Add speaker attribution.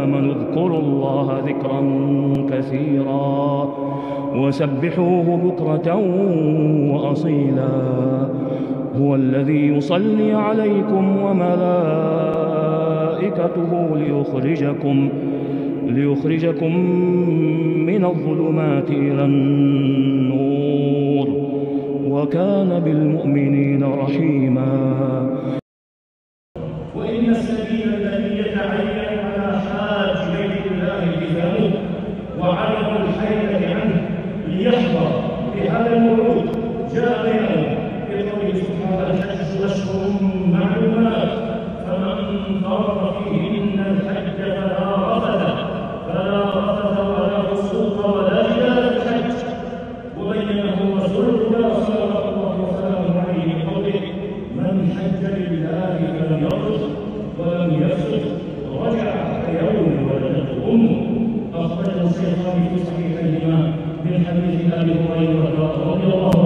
Speaker 1: آمنوا اذكروا الله ذكرا كثيرا وسبحوه بكرة وأصيلا هو الذي يصلي عليكم وملائكته ليخرجكم من الظلمات إلى النور وكان بالمؤمنين رحيما.
Speaker 2: وإن السبيل الذي يتعين على حاج بيت الله التزامه وعدم الحيلة عنه ليحظى بهذا الموعود جاء بيانه بقوله سبحانه: الحج أشهر معلومات فمن فرض فيهن الحج فلا رفث ولا فسوق ولا جدال في الحج. وبينه رسول الله صلى الله وسلم عليه بقوله: من حج لله فلم يرفث ولم يفسق رجع كيوم ولدته امه. اخرجه الشيخان في صحيحيهما من حديث ابي هريره رضي الله عنه.